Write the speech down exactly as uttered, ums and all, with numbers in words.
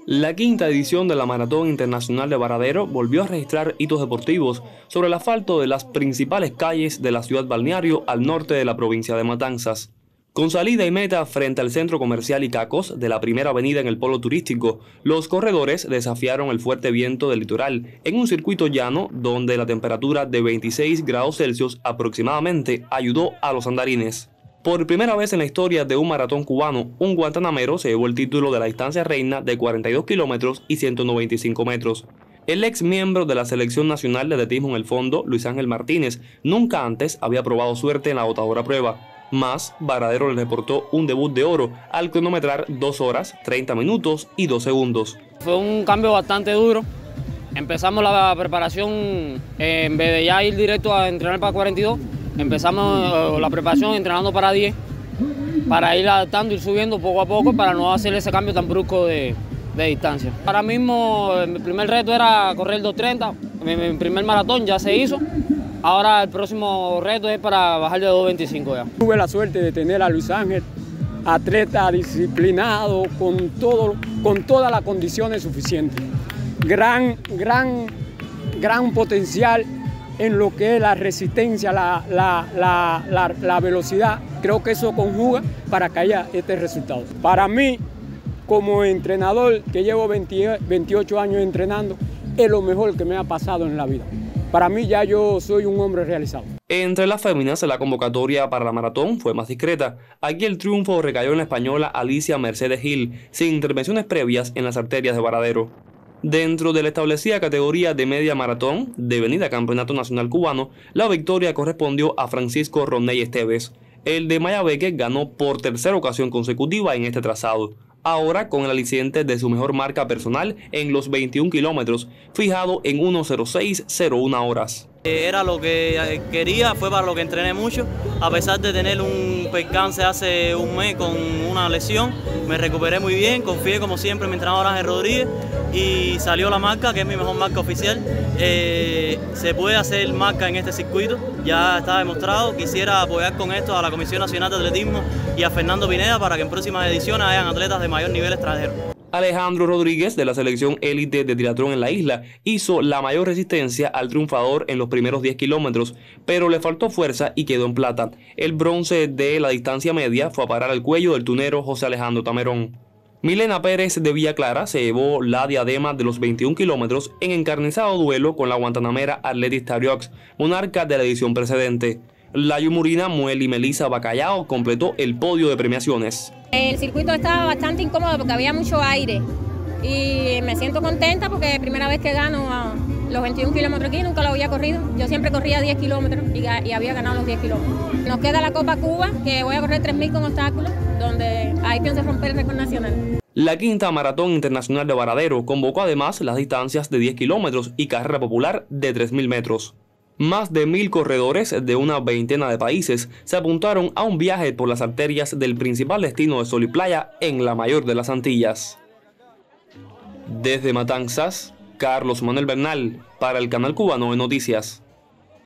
La quinta edición de la Maratón Internacional de Varadero volvió a registrar hitos deportivos sobre el asfalto de las principales calles de la ciudad balneario al norte de la provincia de Matanzas. Con salida y meta frente al centro comercial Icacos de la primera avenida en el polo turístico, los corredores desafiaron el fuerte viento del litoral en un circuito llano donde la temperatura de veintiséis grados Celsius aproximadamente ayudó a los andarines. Por primera vez en la historia de un maratón cubano, un guantanamero se llevó el título de la distancia reina de cuarenta y dos kilómetros y ciento noventa y cinco metros. El ex miembro de la Selección Nacional de Atletismo en el fondo, Luis Ángel Martínez, nunca antes había probado suerte en la agotadora prueba. Más, Varadero le reportó un debut de oro al cronometrar dos horas, treinta minutos y dos segundos. Fue un cambio bastante duro. Empezamos la preparación, eh, en vez de ya ir directo a entrenar para cuarenta y dos, empezamos la preparación entrenando para diez, para ir adaptando, ir subiendo poco a poco para no hacer ese cambio tan brusco de, de distancia. Ahora mismo mi primer reto era correr dos treinta, mi, mi primer maratón ya se hizo. Ahora el próximo reto es para bajar de dos veinticinco ya. Tuve la suerte de tener a Luis Ángel, atleta disciplinado, con, todo, con todas las condiciones suficientes. Gran, gran, gran potencial en lo que es la resistencia, la, la, la, la, la velocidad. Creo que eso conjuga para que haya este resultado. Para mí, como entrenador que llevo veinte, veintiocho años entrenando, es lo mejor que me ha pasado en la vida. Para mí ya yo soy un hombre realizado. Entre las féminas, la convocatoria para la maratón fue más discreta. Aquí el triunfo recayó en la española Alicia Mercedes Gil, sin intervenciones previas en las arterias de Varadero. Dentro de la establecida categoría de media maratón, devenida Campeonato Nacional Cubano, la victoria correspondió a Francisco Roney Esteves. El de Mayabeque ganó por tercera ocasión consecutiva en este trazado, ahora con el aliciente de su mejor marca personal en los veintiún kilómetros, fijado en uno cero seis cero uno horas. Era lo que quería, fue para lo que entrené mucho, a pesar de tener un percance hace un mes con una lesión, me recuperé muy bien, confié como siempre en mi entrenador Ángel Rodríguez y salió la marca, que es mi mejor marca oficial. Eh, se puede hacer marca en este circuito, ya está demostrado. Quisiera apoyar con esto a la Comisión Nacional de Atletismo y a Fernando Pineda para que en próximas ediciones hayan atletas de mayor nivel extranjero. Alejandro Rodríguez, de la selección élite de triatlón en la isla, hizo la mayor resistencia al triunfador en los primeros diez kilómetros, pero le faltó fuerza y quedó en plata. El bronce de la distancia media fue a parar al cuello del tunero José Alejandro Tamerón. Milena Pérez de Villa Clara se llevó la diadema de los veintiún kilómetros en encarnizado duelo con la guantanamera Arletis Tariox, monarca de la edición precedente. La yumurina Mueli Melissa Bacallao completó el podio de premiaciones. El circuito estaba bastante incómodo porque había mucho aire y me siento contenta porque es la primera vez que gano a los veintiún kilómetros aquí, nunca lo había corrido. Yo siempre corría diez kilómetros y, y había ganado los diez kilómetros. Nos queda la Copa Cuba, que voy a correr tres mil con obstáculos, donde ahí pienso romper el récord nacional. La quinta Maratón Internacional de Varadero convocó además las distancias de diez kilómetros y carrera popular de tres mil metros. Más de mil corredores de una veintena de países se apuntaron a un viaje por las arterias del principal destino de sol y playa en la mayor de las Antillas. Desde Matanzas, Carlos Manuel Bernal, para el Canal Cubano de Noticias.